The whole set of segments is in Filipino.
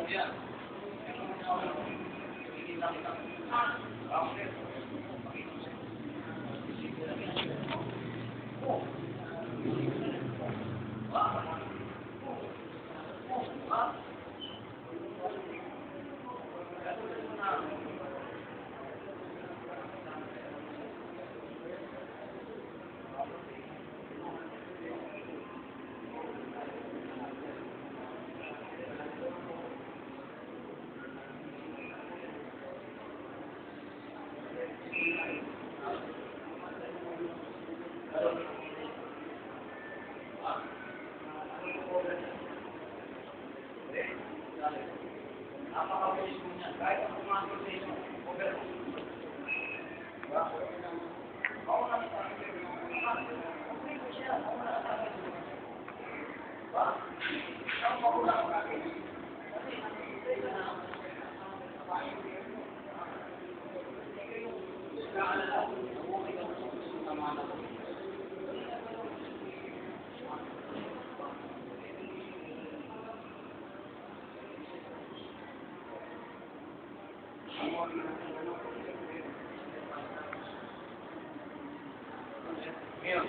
Napakabilis mo niya. Kahit ang pumasok sa inyo, over. Ako na sa akin. Okay ko siya. Ako na sa akin. Ang makulang ko natin. Kasi nakikita ka na. Naalala ko. Okay ka mo sa mga natin. Ngayon,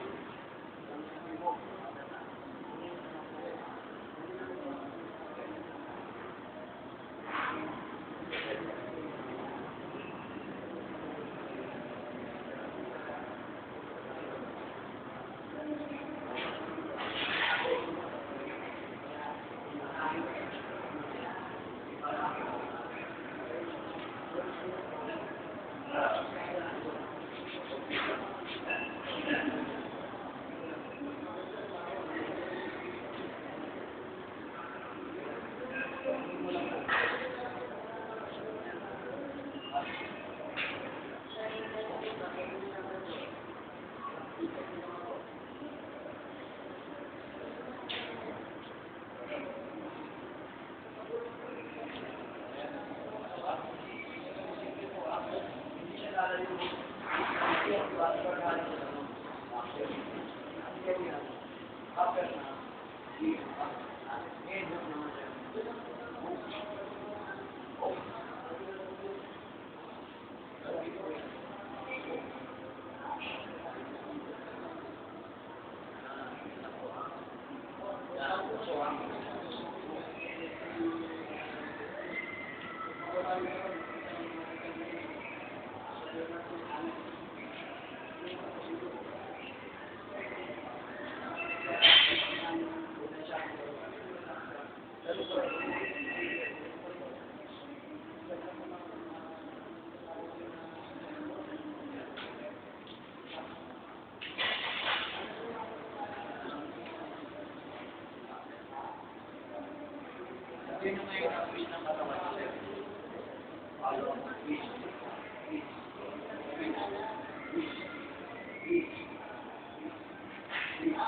yun yung ngayon ang wish ng katawan sir. Follow, wish, wish, wish, wish, wish, wish.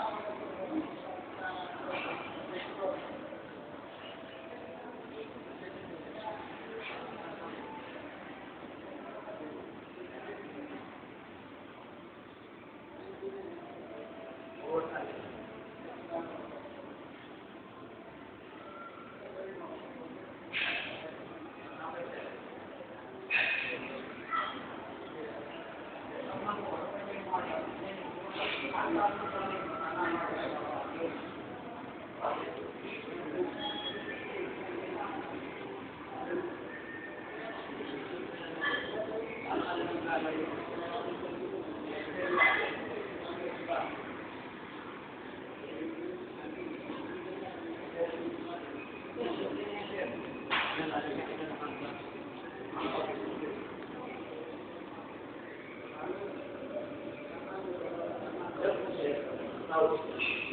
Thank you.